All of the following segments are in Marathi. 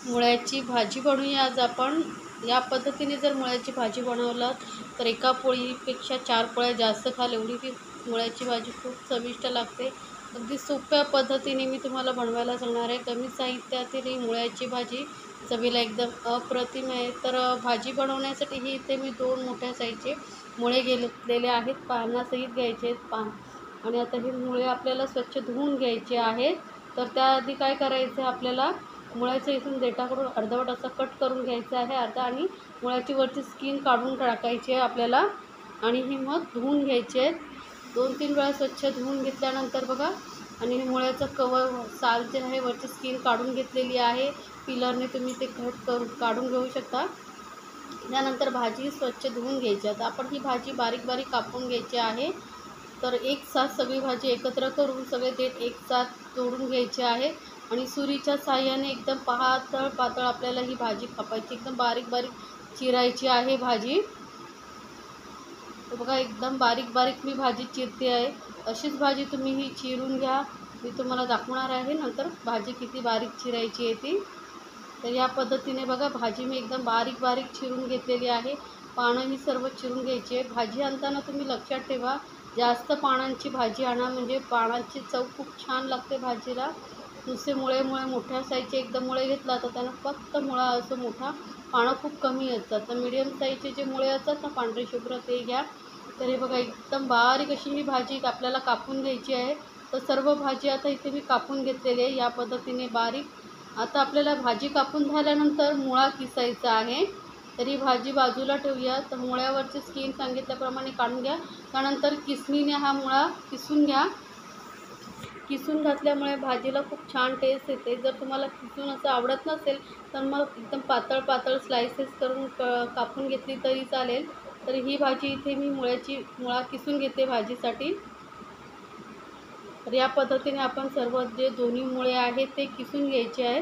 मुळ्याची भाजी बनवूया आज आपण. या पद्धतीने जर मुळ्याची भाजी बनवलं तर एका पोळीपेक्षा 4 पोळ्या जास्त खाल एवढी ती मुळ्याची भाजी खूप चविष्ट लागते. अगदी सोप्या पद्धतीने मी तुम्हाला बनवायला सांगणार आहे. कमी साहित्यातील ही मुळ्याची भाजी चवीला एकदम अप्रतिम आहे. तर भाजी बनवण्यासाठी ही इथे मी 2 मोठ्या साईजचे मुळे घेतलेले आहेत. पानासहित घ्यायचे आहेत आणि आता हे मुळे आपल्याला स्वच्छ धुवून घ्यायचे आहेत. तर त्याआधी काय करायचं आहे, आपल्याला मुळ्याचं इथून देठाकडून अर्धवट असं कट करून घ्यायचं आहे अर्धा, आणि मुळ्याची वरची स्किन काढून टाकायची आहे आपल्याला, आणि ही मग धुवून घ्यायची आहे. 2-3 वेळा स्वच्छ धुवून घेतल्यानंतर बघा, आणि मुळ्याचं कवर साल जे आहे वरची स्किन काढून घेतलेली आहे. पिलरने तुम्ही ते काढून घेऊ शकता. त्यानंतर भाजी स्वच्छ धुवून घ्यायची. आता आपण ही भाजी बारीक बारीक कापून घ्यायची आहे. तर एक साथ सगळी भाजी एकत्र करून सगळे देठ एक साथ तोडून घ्यायचे आहे आणि सुरीच्या साहाय्याने एकदम पातळ आपल्याला ही भाजी कापायची. एकदम बारीक बारीक चिरायची आहे भाजी. तर बघा, एकदम बारीक बारीक मी भाजी चिरते आहे. अशीच भाजी तुम्ही ही चिरून घ्या. मी तुम्हाला दाखवणार आहे नंतर भाजी किती बारीक चिरायची आहे ती. तर या पद्धतीने बघा, भाजी मी एकदम बारीक बारीक चिरून घेतलेली आहे. पानं ही सर्व चिरून घ्यायची आहे. भाजी आणताना तुम्ही लक्षात ठेवा, जास्त पानांची भाजी आणा, म्हणजे पानांची चव खूप छान लागते भाजीला. नुसते मुळे मोठ्या साईजचे एकदम मुळे घेतला तर त्यांना फक्त मुळा असं मोठा, पानं खूप कमी असतात. तर मीडियम साईजचे जे मुळे असतात ना पांढरे शुभ्र, ते घ्या. तर हे बघा, एकदम बारीक अशी ही भाजी आपल्याला कापून घ्यायची आहे. तर सर्व भाजी आता इथे मी कापून घेतलेली आहे या पद्धतीने बारीक. आता आपल्याला भाजी कापून झाल्यानंतर मुळा किसायचा आहे. तर ही भाजी बाजूला ठेवूया. तर मुळ्यावरची स्किन सांगितल्याप्रमाणे काढून घ्या. त्यानंतर किसणीने हा मुळा किसून घ्या. किसून घातल्यामुळे भाजीला खूप छान टेस्ट येते. जर तुम्हाला किसून असं आवडत नसेल तर मग एकदम पातळ स्लायसेस करून कापून घेतली तरी चालेल. तर ही भाजी इथे मी मुळा किसून घेते भाजीसाठी. तर या पद्धतीने आपण सर्व जे दोन्ही मुळे आहेत ते किसून घ्यायचे आहेत.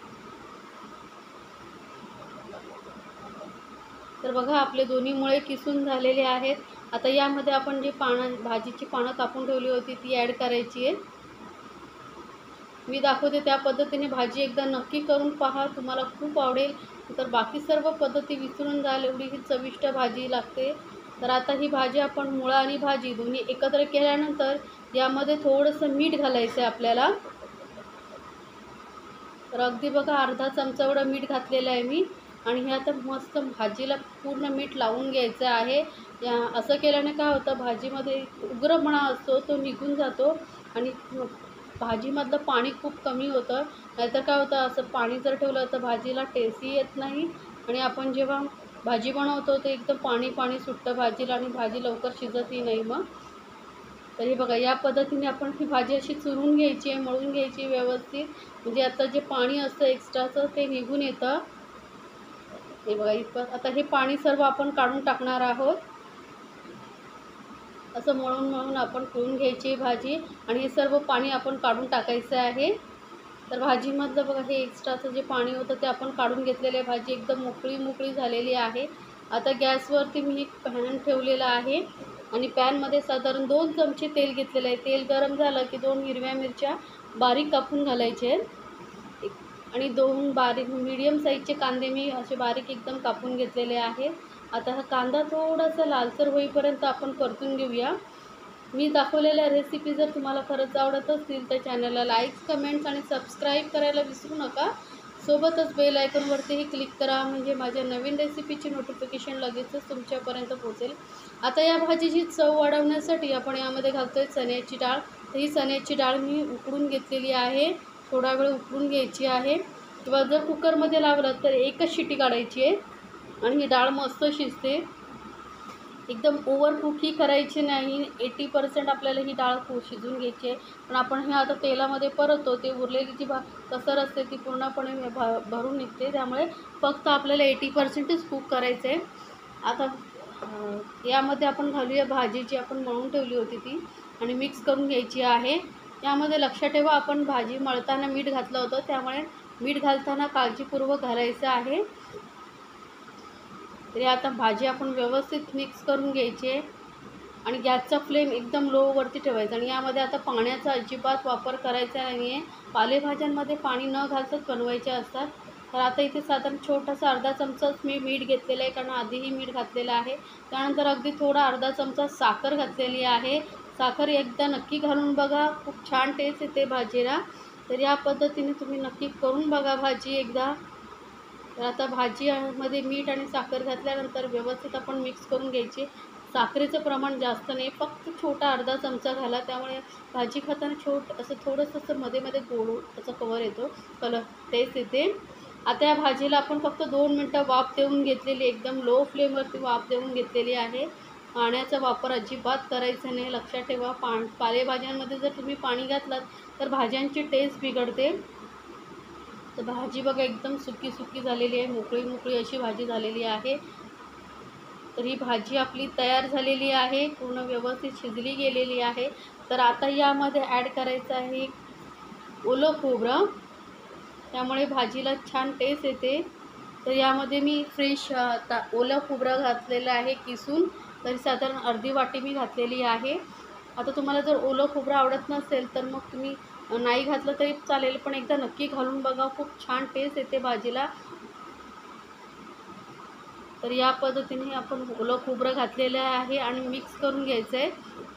तर बघा, आपले दोन्ही मुळे किसून झालेले आहेत. आता यामध्ये आपण जे भाजीची पानं कापून ठेवली होती ती ॲड करायची आहे. मी दाखवते त्या पद्धतीने भाजी एकदा नक्की करून पहा, तुम्हाला खूप आवडेल. तर बाकी सर्व पद्धती विसरून जाल एवढी ही चविष्ट भाजी लागते. तर आता ही भाजी आपण मुळा आणि भाजी दोन्ही एकत्र केल्यानंतर यामध्ये थोडंसं मीठ घालायचं आहे आपल्याला. तर अगदी बघा, अर्धा चमचा एवढं मीठ घातलेलं आहे मी. आणि हे आता मस्त भाजीला पूर्ण मीठ लावून घ्यायचं आहे. असं केल्याने काय होतं, भाजीमध्ये उग्रपणा असतो तो निघून जातो आणि भाजीमधलं पाणी खूप कमी होतं. नाहीतर काय होतं, असं पाणी जर ठेवलं तर भाजीला टेस्टही येत नाही, आणि आपण जेव्हा भाजी बनवतो ते एकदम पाणी सुटतं भाजीला आणि भाजी लवकर शिजतही नाही मग. तर हे बघा, या पद्धतीने आपण ही भाजी अशी चुरून घ्यायची आहे, मळून घ्यायची व्यवस्थित, म्हणजे आता जे पाणी असतं एक्स्ट्राचं ते निघून येतं. हे बघा इतकं. आता हे पाणी सर्व आपण काढून टाकणार आहोत. असं मळून आपण पिळून घ्यायची भाजी, आणि हे सर्व पाणी आपण काढून टाकायचं आहे. तर भाजीमधलं बघा, हे एक्स्ट्राचं जे पाणी होतं ते आपण काढून घेतलेलं आहे. भाजी एकदम मोकळी झालेली आहे. आता गॅसवरती मी एक पॅन ठेवलेला आहे आणि पॅनमध्ये साधारण 2 चमचे तेल घेतलेलं आहे. तेल गरम झालं की 2 हिरव्या मिरच्या बारीक कापून घालायचे आणि 2 बारीक मीडियम साईजचे कांदे मी असे बारीक एकदम कापून घेतलेले आहेत. आता हा कांदा थोडासा लालसर होईपर्यंत आपण परतून घेऊया. मी दाखवलेल्या रेसिपी जर तुम्हाला खरंच आवडत असतील तर चॅनलला लाईक्स, कमेंट्स आणि सबस्क्राईब करायला विसरू नका. सोबतच बेल आयकॉनवरतीही क्लिक करा, म्हणजे माझ्या नवीन रेसिपीची नोटिफिकेशन लगेचच तुमच्यापर्यंत पोहोचेल. आता या भाजीची चव वाढवण्यासाठी आपण यामध्ये घालतो आहे चण्याची डाळ. तर ही चण्याची डाळ मी उकडून घेतलेली आहे. थोडा वेळ उकडून घ्यायची आहे, किंवा जर कुकरमध्ये लावलं तर एकच शिटी काढायची आहे आणि ही डाळ मस्त शिजते. एकदम ओव्हर कुकही करायची नाही. 80% आपल्याला ही डाळ शिजून घ्यायची आहे. पण आपण हे आता तेलामध्ये परततो, ते उरलेली जी कसर असते ती पूर्णपणे भरून निघते. त्यामुळे फक्त आपल्याला 80%च कुक करायचं आहे. आता यामध्ये आपण घालूया भाजी जी आपण मळून ठेवली होती ती, आणि मिक्स करून घ्यायची आहे. यामध्ये लक्षात ठेवा, आपण भाजी मळताना मीठ घातलं होतं, त्यामुळे मीठ घालताना काळजीपूर्वक घालायचं आहे. तरी आता भाजी आपण व्यवस्थित मिक्स करून घ्यायची आहे आणि गॅसचा फ्लेम एकदम लोवरती ठेवायचा. आणि यामध्ये आता पाण्याचा अजिबात वापर करायचा नाही आहे. पालेभाज्यांमध्ये पाणी न घालताच बनवायचे असतात. तर आता इथे साधारण छोटासा अर्धा चमचाच मी मीठ घेतलेलं आहे, कारण आधीही मीठ घातलेलं आहे. त्यानंतर अगदी थोडा अर्धा चमचा साखर घातलेली आहे. साखर एकदा नक्की घालून बघा, खूप छान टेस्ट येते भाजीला. तर या पद्धतीने तुम्ही नक्की करून बघा भाजी एकदा. तर आता भाजीमध्ये मीठ आणि साखर घातल्यानंतर व्यवस्थित आपण मिक्स करून घ्यायची. साखरेचं प्रमाण जास्त नाही, फक्त छोटा अर्धा चमचा घाला, त्यामुळे भाजी खाताना असं थोडंसं असं मध्ये मध्ये गोड त्याचा कवर येतो, कलर टेस्ट येते. आता या भाजीला आपण फक्त 2 मिनटं वाफ देऊन घेतलेली, एकदम लो फ्लेमवरती वाफ देऊन घेतलेली आहे. पाण्याचा वापर अजिबात करायचा नाही, लक्षात ठेवा. पालेभाज्यांमध्ये जर तुम्ही पाणी घातलात तर भाज्यांची टेस्ट बिघडते. तर भाजी बघा एकदम सुकी सुकी झालेली आहे, मोकळी मोकळी अशी भाजी झालेली आहे. तर ही भाजी आपली तयार झालेली आहे, पूर्ण व्यवस्थित शिजली गेलेली आहे. तर आता यामध्ये ॲड करायचं आहे ओलं खोबरं, त्यामुळे भाजीला छान टेस्ट येते. तर यामध्ये मी फ्रेश ओलं खोबरं घातलेलं आहे किसून, तरी साधारण अर्धी वाटी मी घातलेली आहे. आता तुम्हाला जर ओलं खोबरं आवडत नसेल तर मग तुम्ही नाही घातलं तरी चालेल, पण एकदा नक्की घालून बघा, खूप छान टेस्ट येते भाजीला. तर या पद्धतीने आपण ओलं खोबरं घातलेलं आहे आणि मिक्स करून घ्यायचं आहे.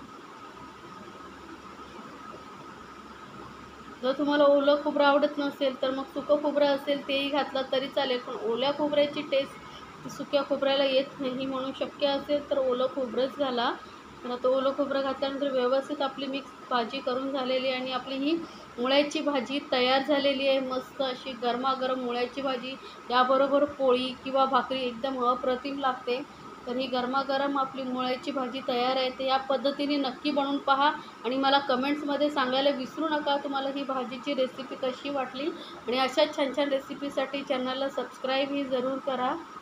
जर तुम्हाला ओलं खोबरं आवडत नसेल तर मग सुकं खोबरं असेल तेही घातलं तरी चालेल, पण ओल्या खोबऱ्याची टेस्ट सुक्या खोबऱ्याला येत नाही, म्हणून शक्य असेल तर ओलं खोबरंच घाला. तर आता ओलं खोबरं घातल्यानंतर व्यवस्थित आपली मिक्स भाजी करून झालेली आहे आणि आपली ही मुळ्याची भाजी तयार झालेली आहे. मस्त अशी गरमागरम मुळ्याची भाजी, याबरोबर पोळी किंवा भाकरी एकदम अप्रतिम लागते. तर ही गरमागरम आपली मुळ्याची भाजी तयार आहे. तर या पद्धतीने नक्की बनवून पहा आणि मला कमेंट्समध्ये सांगायला विसरू नका तुम्हाला ही भाजीची रेसिपी कशी वाटली. आणि अशाच छान छान रेसिपीसाठी चॅनलला सबस्क्राईबही जरूर करा.